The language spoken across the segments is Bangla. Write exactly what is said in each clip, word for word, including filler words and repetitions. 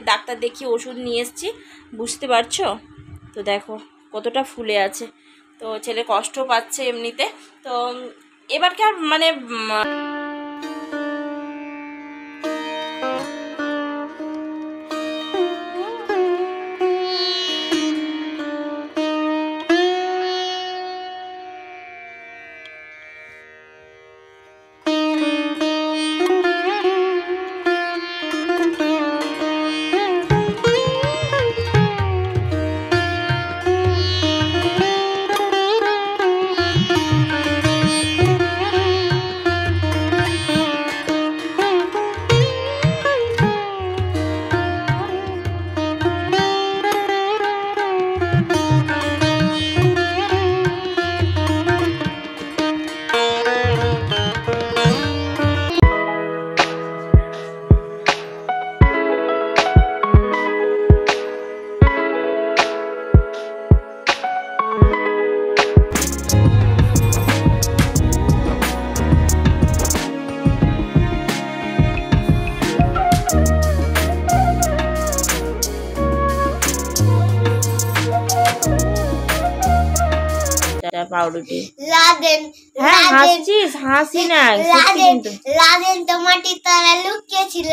ডাক্তার দেখিয়ে ওষুধ নিয়ে এসেছি, বুঝতে পারছো তো। দেখো কতটা ফুলে আছে, তো ছেলে কষ্ট পাচ্ছে এমনিতে। তো এবারকে আর মানে পাউরুটি লাদেন হ্যাঁ হাসছিস, হাসি না লাদেন লাদেন তো মাটির তলায় লুকিয়ে ছিল।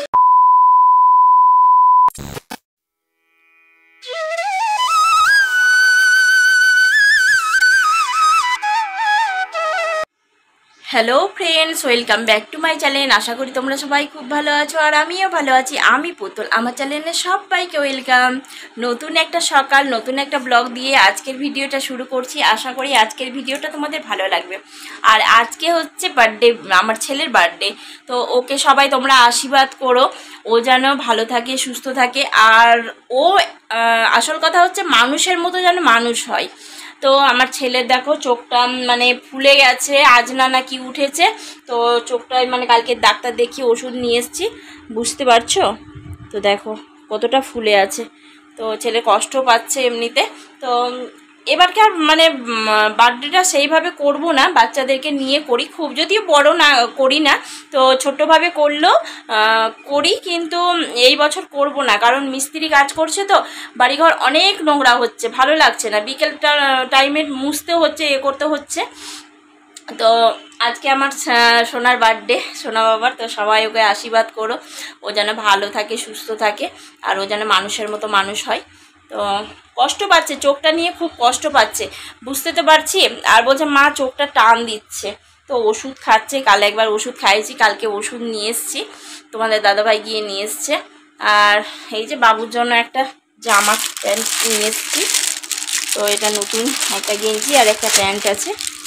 Hello friends, welcome back to my channel. আশা করি তোমরা সবাই খুব ভালো আছো আর আমিও ভালো আছি। আমি পুতুল, আমার চ্যানেলে সবাইকে ওয়েলকাম। নতুন একটা সকাল, নতুন একটা ব্লগ দিয়ে আজকের ভিডিওটা শুরু করছি। আশা করি আজকের ভিডিওটা তোমাদের ভালো লাগবে। আর আজকে হচ্ছে বার্থডে, আমার ছেলের বার্থডে। তো ওকে সবাই তোমরা আশীর্বাদ করো, ও যেন ভালো থাকে, সুস্থ থাকে। আর ও আসল কথা হচ্ছে মানুষের মতো যেন মানুষ হয়। তো আমার ছেলের দেখো চোখটা মানে ফুলে গেছে, আজ না না কি উঠেছে, তো চোখটায় মানে কালকে ডাক্তার দেখিয়ে ওষুধ নিয়ে এসেছি, বুঝতে পারছো তো। দেখো কতটা ফুলে আছে, তো ছেলে কষ্ট পাচ্ছে এমনিতে। তো এবারকে আর মানে বার্থডেটা সেইভাবে করব না, বাচ্চাদেরকে নিয়ে করি, খুব যদিও বড় না করি না, তো ছোট্টভাবে করলেও করি, কিন্তু এই বছর করব না, কারণ মিস্ত্রি কাজ করছে তো বাড়িঘর অনেক নোংরা হচ্ছে, ভালো লাগছে না। বিকেলটা টাইমে মুছতে হচ্ছে, এ করতে হচ্ছে। তো আজকে আমার সোনার বার্থডে, সোনা বাবার, তো সবাই ওকে আশীর্বাদ করো, ও যেন ভালো থাকে, সুস্থ থাকে, আর ও যেন মানুষের মতো মানুষ হয়। তো কষ্ট পাচ্ছে, চোখটা নিয়ে খুব কষ্ট পাচ্ছে, বুঝতে তো পারছি। আর বলছে মা চোখটা টান দিচ্ছে, তো ওষুধ খাচ্ছে। কাল একবার ওষুধ খাইয়েছি, কালকে ওষুধ নিয়ে এসেছি, তোমাদের দাদাভাই গিয়ে নিয়ে এসছে। আর এই যে বাবুর জন্য একটা জামা প্যান্ট নিয়ে এসেছি, তো এটা নতুন একটা গেঞ্জি আর একটা প্যান্ট আছে।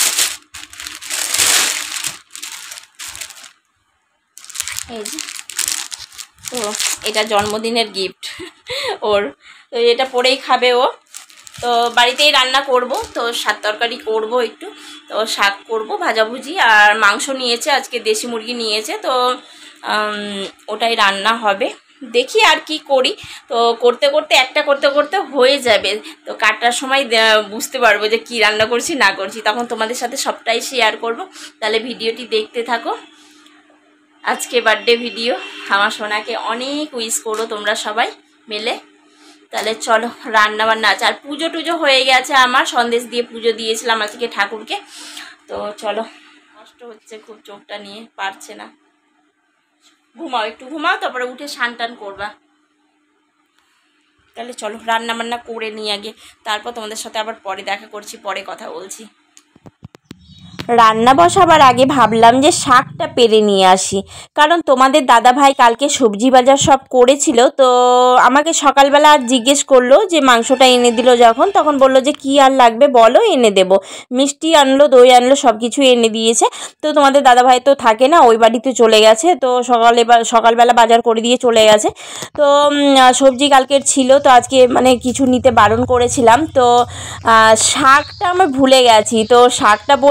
এই যে, তো এটা জন্মদিনের গিফট ওর, তো এটা পরেই খাবে ও। তো বাড়িতেই রান্না করব, তো শাক তরকারি করব একটু, তো শাক করব, ভাজাভুজি, আর মাংস নিয়েছে আজকে, দেশি মুরগি নিয়েছে, তো ওটাই রান্না হবে। দেখি আর কি করি, তো করতে করতে একটা করতে করতে হয়ে যাবে, তো কাটার সময় বুঝতে পারবো যে কি রান্না করছি না করছি, তখন তোমাদের সাথে সবটাই শেয়ার করব। তাহলে ভিডিওটি দেখতে থাকো। আজকে বার্থডে ভিডিও, আমার সোনাকে অনেক উইশ করো তোমরা সবাই মিলে। তাহলে চলো রান্না বান্না আছে, আর পুজো টুজো হয়ে গেছে, আমার সন্দেশ দিয়ে পুজো দিয়েছিলাম আজকে ঠাকুরকে। তো চলো, কষ্ট হচ্ছে খুব চোখটা নিয়ে, পারছে না। ঘুমাও, একটু ঘুমাও, তারপরে উঠে স্নান টান করবা। তাহলে চলো রান্না বান্না করে নিই আগে, তারপর তোমাদের সাথে আবার পরে দেখা করছি, পরে কথা বলছি। রান্না বসাবার আগে ভাবলাম যে শাকটা পেরে নিয়ে আসি, কারণ তোমাদের দাদাভাই কালকে সবজি বাজার সব করেছিল, তো আমাকে সকালবেলা আর জিজ্ঞেস করলো যে মাংসটা এনে দিল যখন, তখন বললো যে কি আর লাগবে বলো, এনে দেব। মিষ্টি আনলো, দই আনলো, সব কিছু এনে দিয়েছে। তো তোমাদের দাদাভাই তো থাকে না, ওই বাড়িতে চলে গেছে, তো সকালে সকালবেলা বাজার করে দিয়ে চলে গেছে। তো সবজি কালকের ছিল, তো আজকে মানে কিছু নিতে বারণ করেছিলাম, তো শাকটা আমি ভুলে গেছি, তো শাকটা বললে হয়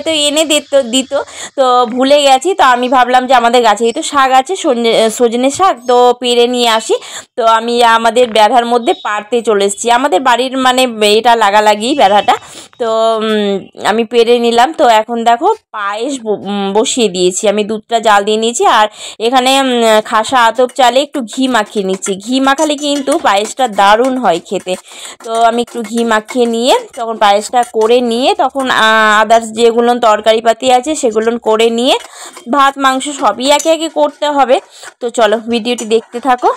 হয়তো এনে দিত দিত তো ভুলে গেছি। তো আমি ভাবলাম যে আমাদের গাছেই তো শাক আছে, সজনে শাক, তো পেরে নিয়ে আসি। তো আমি আমাদের বেড়ার মধ্যে পাড়তে চলে এসেছি, আমাদের বাড়ির মানে এটা লাগালাগি বেড়াটা। তো আমি পেরে নিলাম। তো এখন দেখো পায়েস বসিয়ে দিয়েছি, আমি দুধটা জাল দিয়ে নিয়েছি। আর এখানে খাসা আতপ চালে একটু ঘি মাখিয়ে নিচ্ছি, ঘি মাখালে কিন্তু পায়েসটা দারুণ হয় খেতে। তো আমি একটু ঘি মাখিয়ে নিয়ে তখন পায়েসটা করে নিয়ে তখন আদার্স যেগুলো তরকারিপাতি আছে সেগুলো করে নিয়ে ভাত মাংস সবই একে একে করতে হবে। তো চলো ভিডিওটি দেখতে থাকো।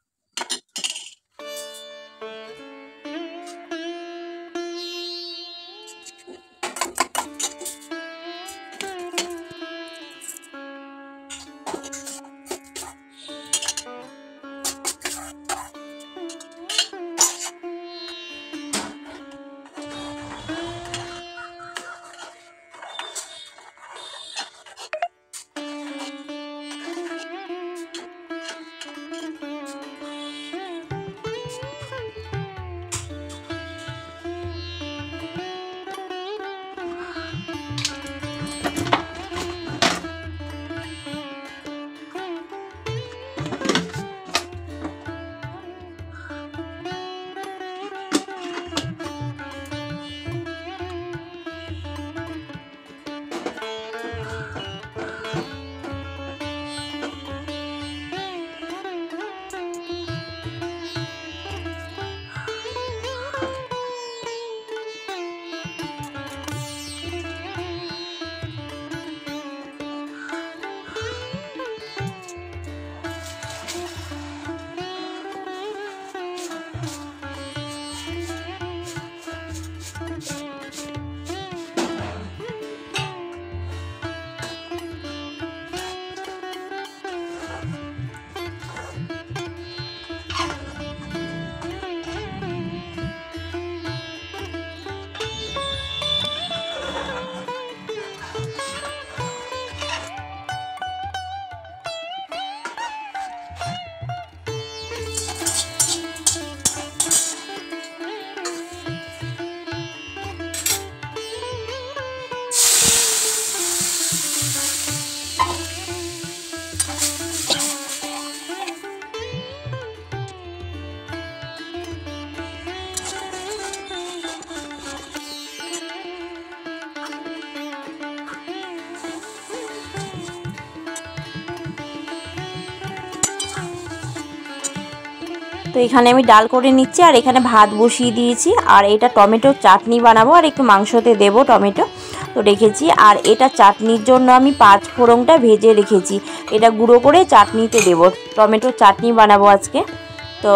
তো এখানে আমি ডাল করে নিচ্ছি আর এখানে ভাত বসিয়ে দিয়েছি। আর এটা টমেটো চাটনি বানাবো আর একটু মাংসতে দেবো টমেটো তো রেখেছি। আর এটা চাটনির জন্য আমি পাঁচ ফোড়নটা ভেজে রেখেছি, এটা গুঁড়ো করে চাটনিতে দেবো, টমেটো চাটনি বানাবো আজকে। তো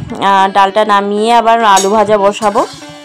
ডালটা নামিয়ে আবার আলু ভাজা বসাবো।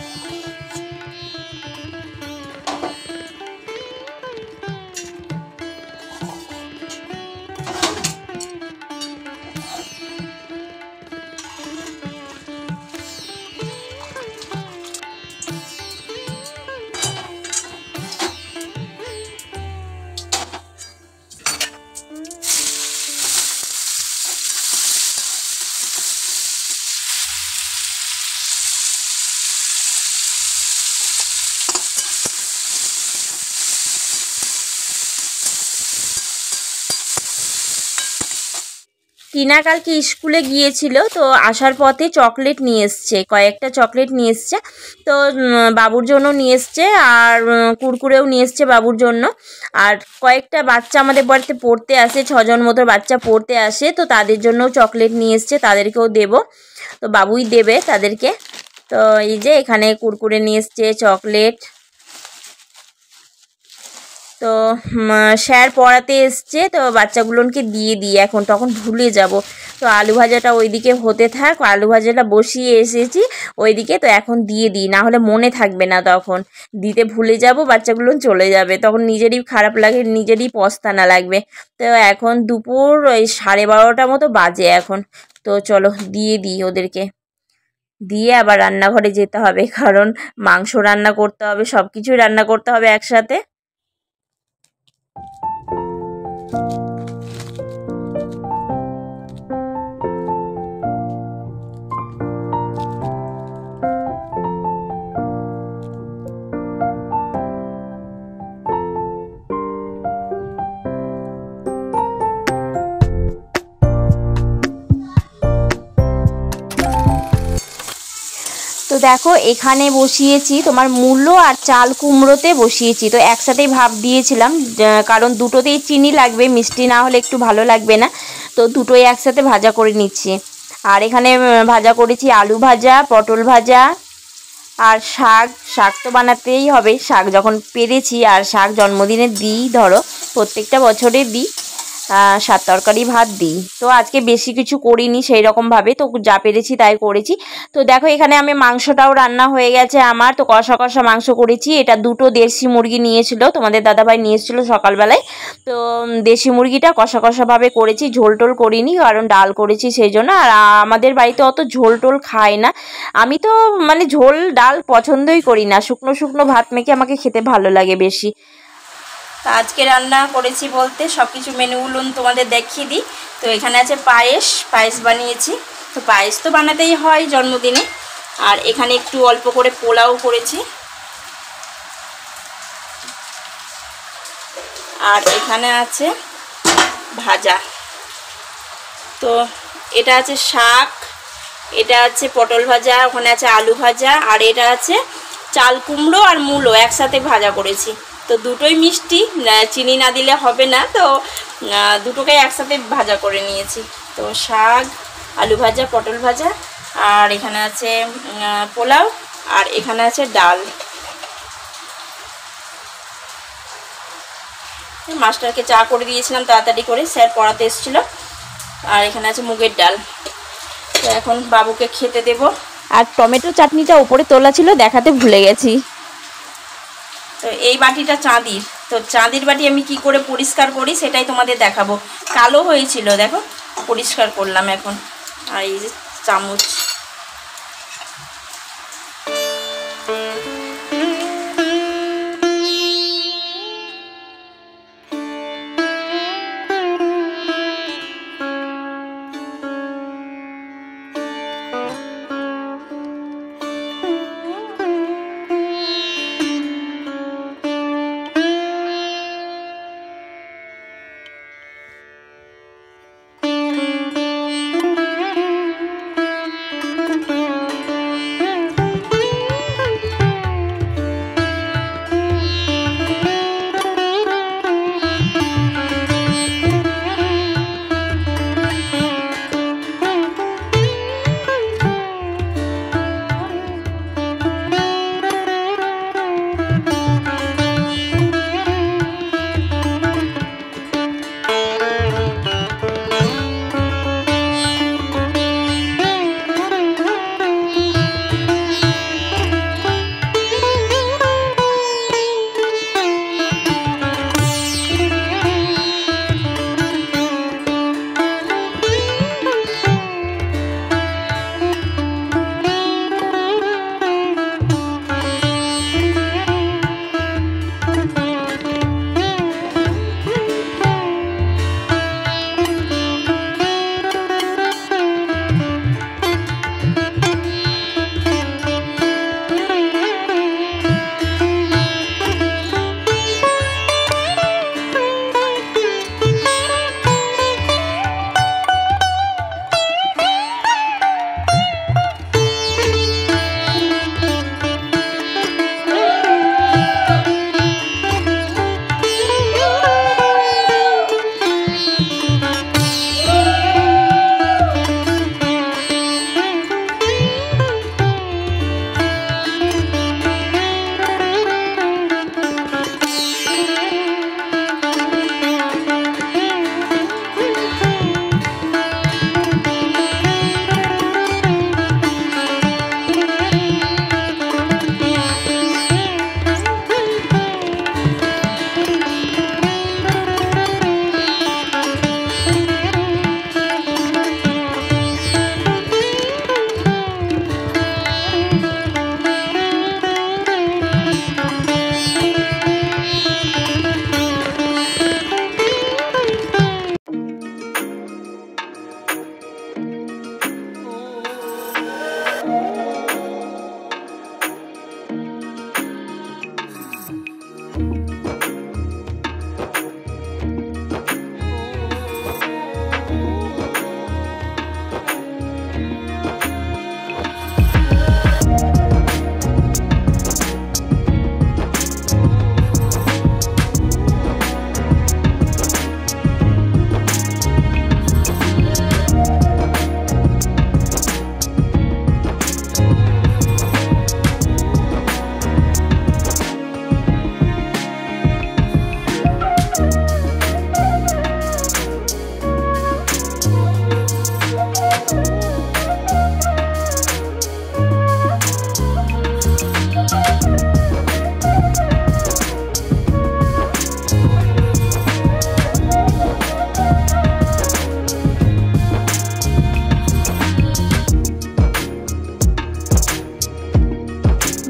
টিনা কালকে স্কুলে গিয়েছিল, তো আসার পথে চকলেট নিয়ে এসছে, কয়েকটা চকলেট নিয়ে এসছে। তো বাবুর জন্য নিয়ে এসছে আর কুরকুরেও নিয়ে এসছে বাবুর জন্য। আর কয়েকটা বাচ্চা আমাদের বাড়িতে পড়তে আসে, ছজন মতো বাচ্চা পড়তে আসে, তো তাদের জন্যও চকলেট নিয়ে এসছে, তাদেরকেও দেবো। তো বাবুই দেবে তাদেরকে। তো এই যে এখানে কুরকুরে নিয়ে এসছে, চকলেট। তো স্যার পড়াতে এসছে, তো বাচ্চাগুলোকে দিয়ে দিই এখন, তখন ভুলে যাব। তো আলু ভাজাটা ওইদিকে হতে থাক, আলু ভাজাটা বসিয়ে এসেছি ওইদিকে, তো এখন দিয়ে দিই, না হলে মনে থাকবে না, তখন দিতে ভুলে যাব, বাচ্চাগুলো চলে যাবে, তখন নিজেরই খারাপ লাগে, নিজেরই পস্তানা লাগবে। তো এখন দুপুর ওই সাড়ে বারোটা মতো বাজে এখন। তো চলো দিয়ে দিই ওদেরকে, দিয়ে আবার রান্নাঘরে যেতে হবে, কারণ মাংস রান্না করতে হবে, সব কিছুই রান্না করতে হবে একসাথে। দেখো এখানে বসিয়েছি তোমার মূলো আর চাল কুমড়োতে বসিয়েছি, তো একসাথেই ভাপ দিয়েছিলাম কারণ দুটোতেই চিনি লাগবে, মিষ্টি না হলে একটু ভালো লাগবে না, তো দুটোই একসাথে ভাজা করে নিচ্ছি। আর এখানে ভাজা করেছি আলু ভাজা, পটল ভাজা আর শাক। শাক তো বানাতেই হবে, শাক যখন পেরেছি, আর শাক জন্মদিনে দিই, ধরো প্রত্যেকটা বছরে দিই, সাত তরকারি ভাত দিই, তো আজকে বেশি কিছু করিনি সেই রকমভাবে, তো যা পেরেছি তাই করেছি। তো দেখো এখানে আমি মাংসটাও রান্না হয়ে গেছে আমার, তো কষা কষা মাংস করেছি। এটা দুটো দেশি মুরগি নিয়েছিল, তোমাদের দাদাভাই নিয়ে এসেছিল সকালবেলায়, তো দেশি মুরগিটা কষা কষাভাবে করেছি, ঝোল টোল করিনি কারণ ডাল করেছি সেই জন্য। আর আমাদের বাড়িতে অত ঝোল টোল খায় না, আমি তো মানে ঝোল ডাল পছন্দই করি না, শুকনো শুকনো ভাত মেখে আমাকে খেতে ভালো লাগে বেশি। তো আজকে রান্না করেছি বলতে সব কিছু মেনুগুলো তোমাদের দেখিয়ে দিই। তো এখানে আছে পায়েস, পায়েস বানিয়েছি, তো পায়েস তো বানাতেই হয় জন্মদিনে। আর এখানে একটু অল্প করে পোলাও করেছি, আর এখানে আছে ভাজা। তো এটা আছে শাক, এটা আছে পটল ভাজা, ওখানে আছে আলু ভাজা, আর এটা আছে চাল কুমড়ো আর মূলো একসাথে ভাজা করেছি। তো দুটোই মিষ্টি, চিনি না দিলে হবে না, তো দুটোকে একসাথে ভাজা করে নিয়েছি। তো শাক, আলু ভাজা, পটল ভাজা, আর এখানে আছে পোলাও, আর এখানে আছে ডাল। মাস্টারকে চা করে দিয়েছিলাম তাড়াতাড়ি করে, স্যার পড়াতে এসেছিলো। আর এখানে আছে মুগের ডাল। তো এখন বাবুকে খেতে দেব। আর টমেটো চাটনিটা উপরে তোলা ছিল, দেখাতে ভুলে গেছি। তো এই বাটিটা চাঁদির, তো চাঁদির বাটি আমি কি করে পরিষ্কার করি সেটাই তোমাদের দেখাবো। কালো হয়েছিল, দেখো পরিষ্কার করলাম এখন। আর এই যে চামচ,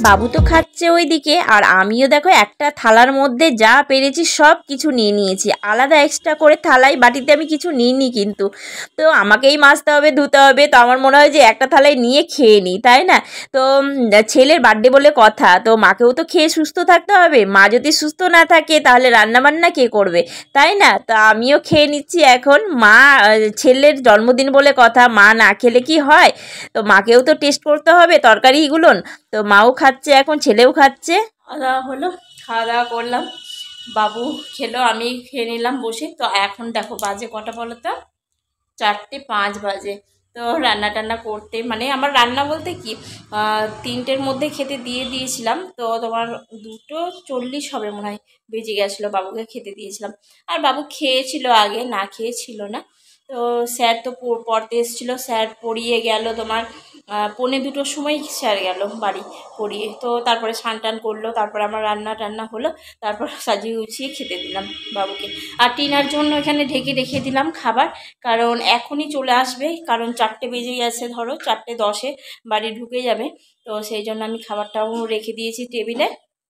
বাবু তো খাচ্ছে ওইদিকে, আর আমিও দেখো একটা থালার মধ্যে যা পেরেছি সব কিছু নিয়ে নিয়েছি। আলাদা এক্সট্রা করে থালায় বাটিতে আমি কিছু নিইনি, কিন্তু তো আমাকেই মাজতে হবে, ধুতে হবে, তো আমার মনে হয় যে একটা থালায় নিয়ে খেয়ে নিই, তাই না? তো ছেলের বার্থডে বলে কথা, তো মাকেও তো খেয়ে সুস্থ থাকতে হবে। মা যদি সুস্থ না থাকে তাহলে রান্নাবান্না কে করবে, তাই না? তো আমিও খেয়ে নিচ্ছি এখন। মা ছেলের জন্মদিন বলে কথা, মা না খেলে কি হয়? তো মাকেও তো টেস্ট করতে হবে তরকারিগুলো। তো মাও খাচ্ছে এখন, ছেলেও খাচ্ছে। খাওয়া দাওয়া হলো, খাওয়া দাওয়া করলাম, বাবু খেলো, আমি খেয়ে নিলাম বসে। তো এখন দেখো বাজে কটা বলো তো, চারটে পাঁচ বাজে। তো রান্না টান্না করতে মানে আমার রান্না বলতে কি তিনটের মধ্যে খেতে দিয়ে দিয়েছিলাম, তো তোমার দুটো চল্লিশ হবে মনে হয় বেজে গেছিলো, বাবুকে খেতে দিয়েছিলাম। আর বাবু খেয়েছিল আগে, না খেয়েছিল না। তো স্যার তো পড়তে এসেছিলো, স্যার পড়িয়ে গেল তোমার পৌনে দুটোর সময় স্যার গেল বাড়ি পড়িয়ে। তো তারপরে স্নান টান করলো, তারপরে আমার রান্না টান্না হলো, তারপর সাজিয়ে গুছিয়ে খেতে দিলাম বাবুকে। আর টিনার জন্য এখানে ঢেকে রেখে দিলাম খাবার, কারণ এখনই চলে আসবে, কারণ চারটে বেজে গেছে, ধরো চারটে দশে বাড়ি ঢুকে যাবে। তো সেই জন্য আমি খাবারটাও রেখে দিয়েছি টেবিলে।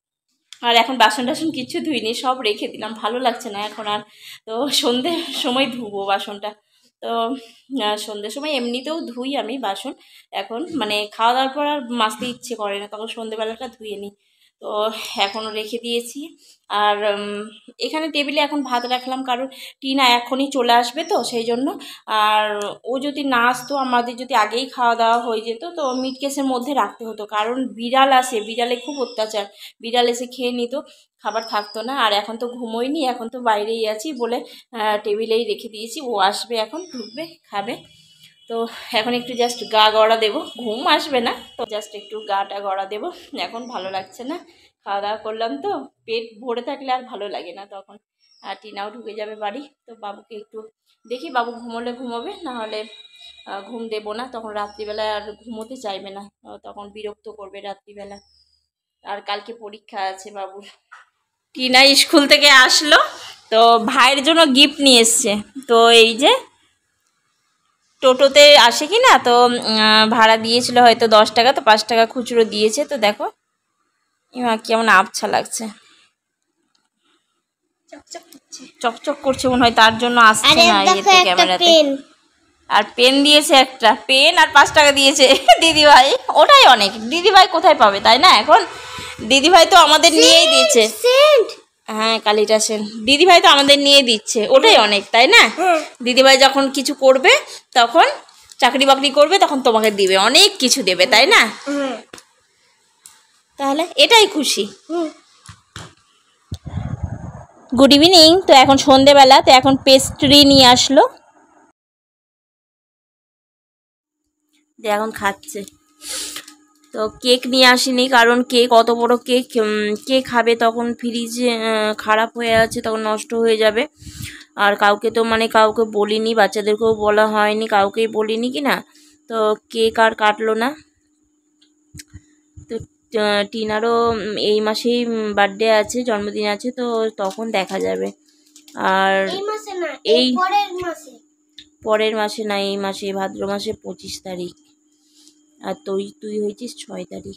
আর এখন বাসন টাসন কিছু ধুইনি, সব রেখে দিলাম, ভালো লাগছে না এখন আর। তো সন্ধ্যের সময় ধুবো বাসনটা। তো সন্ধ্যের সময় এমনিতেও ধুই আমি বাসন, এখন মানে খাওয়া দাওয়ার পর আর মাজতে ইচ্ছে করে না, তখন সন্ধ্যেবেলাটা ধুয়ে নিই। তো এখনও রেখে দিয়েছি। আর এখানে টেবিলে এখন ভাত রাখলাম, কারণ টিনা এখনই চলে আসবে, তো সেই জন্য। আর ও যদি না আসতো, আমাদের যদি আগেই খাওয়া দাওয়া হয়ে যেত, তো মিট কেসের মধ্যে রাখতে হতো, কারণ বিড়াল আসে, বিড়ালে খুব অত্যাচার, বিড়াল এসে খেয়ে নিত, খাবার থাকতো না। আর এখন তো ঘুমোইনি, এখন তো বাইরেই আছি বলে টেবিলেই রেখে দিয়েছি, ও আসবে এখন, ঢুকবে, খাবে। তো এখন একটু জাস্ট গা গড়া দেবো, ঘুম আসবে না, তো জাস্ট একটু গাটা গড়া দেবো। এখন ভালো লাগছে না, খাওয়া দাওয়া করলাম তো, পেট ভরে থাকলে আর ভালো লাগে না তখন। আর টিনাও ঢুকে যাবে বাড়ি, তো বাবুকে একটু দেখি, বাবু ঘুমোলে ঘুমোবে, নাহলে ঘুম দেবো না, তখন রাত্রিবেলায় আর ঘুমোতে চাইবে না, তখন বিরক্ত করবে রাত্রিবেলা। আর কালকে পরীক্ষা আছে বাবুর। টিনা স্কুল থেকে আসলো, তো ভাইয়ের জন্য গিফট নিয়ে এসছে। তো এই যে টোটোতে আসে কি না, তো ভাড়া দিয়েছিল হয়তো দশ টাকা, তো পাঁচ টাকা খুচরো দিয়েছে। তো দেখো কেমন আবছা লাগছে, চকচক করছে মনে হয়, তার জন্য আসছে না ইয়েতে, ক্যামেরাতে। আর পেন দিয়েছে একটা, পেন আর পাঁচ টাকা দিয়েছে দিদিভাই, ওটাই অনেক। দিদিভাই কোথায় পাবে, তাই না? এখন দিদিভাই তো আমাদের নিয়েই দিচ্ছে, হ্যাঁ কালিটা সেন, দিদিভাই তো আমাদের নিয়ে দিচ্ছে, ওটাই অনেক, তাই না? দিদিভাই যখন কিছু করবে, তখন চাকরি বাকরি করবে, তখন তোমাকে দিবে, অনেক কিছু দেবে, তাই না? তাহলে এটাই খুশি। Good evening. তো এখন সন্ধেবেলা, তো এখন পেস্ট্রি নিয়ে আসলো, এখন খাচ্ছে। তো কেক নিয়ে আসেনি, কারণ কেক অত বড় কেক কে খাবে, তখন ফ্রিজে খারাপ হয়ে আছে, তখন নষ্ট হয়ে যাবে। আর কাউকে তো মানে কাউকে বলিনি, বাচ্চাদেরকেও বলা হয়নি, কাউকেই বলিনি কি না, তো কেক আর কাটলো না। তো টিনারও এই মাসেই বার্থডে আছে, জন্মদিন আছে, তো তখন দেখা যাবে। আর এই পরের মাসে না, এই মাসে ভাদ্র মাসে পঁচিশ তারিখ, আর তুই তুই হয়েছিস ছয় তারিখ।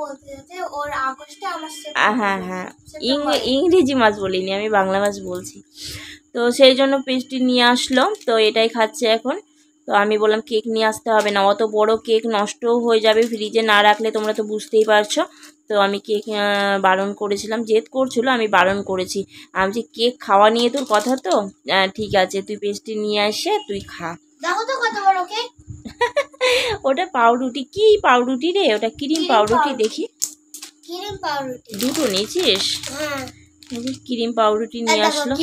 হ্যাঁ হ্যাঁ, ইংরেজি মাস বলিনি, আমি বাংলা মাস বলছি। তো সেই জন্য পেস্ট্রি নিয়ে আসলো, তো এটাই খাচ্ছে এখন। তো আমি বললাম কেক নিয়ে আসতে হবে না, অত বড় কেক নষ্টও হয়ে যাবে ফ্রিজে না রাখলে, তোমরা তো বুঝতেই পারছো। তো আমি কেক বারণ করেছিলাম, জেদ করছিল, আমি বারণ করেছি, আমি যে কেক খাওয়া নিয়ে তোর কথা, তো ঠিক আছে তুই পেস্ট্রি নিয়ে আসে তুই খা। দেখো তো কত বড় কেক। ওটা পাউরুটি, কি পাউরুটি রে, ওটা ক্রিম পাউরুটি, দেখি ক্রিম পাউরুটি দুটো নিয়েছিস? হ্যাঁ, ক্রিম পাউরুটি নিয়ে আসলো।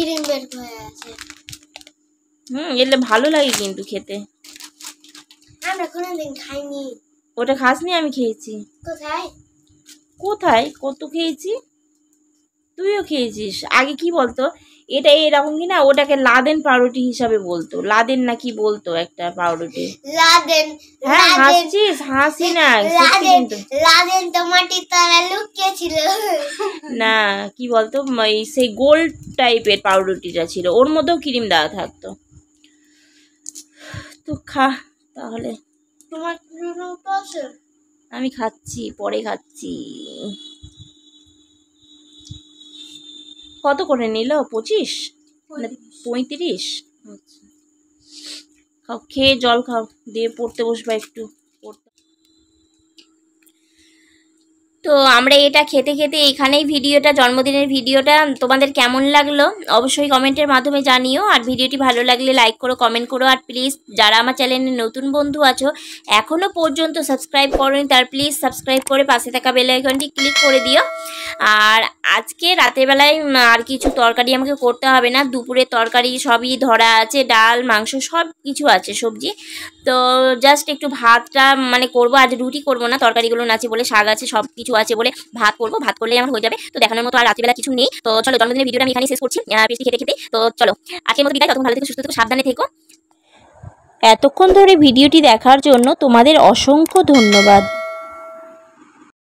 হুম, এলে ভালো লাগে কিন্তু খেতে, আমরা কোনোদিন খাইনি। ওটা খাসনি? আমি খেয়েছি। কোথায় কোথায় কত খেয়েছি, তুইও খেয়েছিস। আগে কি বলতো, এটা এরকম কি না, ওটাকে লাদেন পাউরুটি হিসাবে বলতো, লাদেন না কি বলতো একটা পাউরুটি, লাদেন। হ্যাঁ হাসছিস, হাসি না, লাদেন লাদেন তো মাটির তলায় লুকিয়ে ছিল না, কি বলতো, সেই গোল টাইপের পাউরুটিটা ছিল, ওর মধ্যেও ক্রিম দেওয়া থাকতো। তো খা তাহলে। তোমার আমি খাচ্ছি, পরে খাচ্ছি। কত করে নিল? পঁচিশ না পঁয়ত্রিশ? আচ্ছা, খাও, খেয়ে জল খাও, দিয়ে পড়তে বসবা একটু। পড়তে তো আমরা এটা খেতে খেতে এখানেই ভিডিওটা, জন্মদিনের ভিডিওটা তোমাদের কেমন লাগলো অবশ্যই কমেন্টের মাধ্যমে জানিও। আর ভিডিওটি ভালো লাগলে লাইক করো, কমেন্ট করো। আর প্লিজ যারা আমার চ্যানেলে নতুন বন্ধু আছো, এখনও পর্যন্ত সাবস্ক্রাইব করোনি, তার প্লিজ সাবস্ক্রাইব করে পাশে থাকা বেল আইকনটি ক্লিক করে দিও। আর আজকে রাতের বেলায় আর কিছু তরকারি আমাকে করতে হবে না, দুপুরের তরকারি সবই ধরা আছে, ডাল মাংস সব কিছু আছে, সবজি। তো জাস্ট একটু ভাতটা মানে করবো, আজ রুটি করবো না, তরকারিগুলো আছে বলে, শাক আছে, সব কিছু আছে বলে ভাত করবো, ভাত করলেই আমার হয়ে যাবে। তো দেখানোর মতো আর রাত্রিবেলা কিছু নেই। তো চলো, জন্মদিনের ভিডিওটা আমি এখানে শেষ করছি পেস্টি খেতে খেতে। তো চলো, আজকের মতো বিদায়, তখন ভালো থেকো, সুস্থ থেকো, সাবধানে থেকো। এতক্ষণ ধরে ভিডিওটি দেখার জন্য তোমাদের অসংখ্য ধন্যবাদ।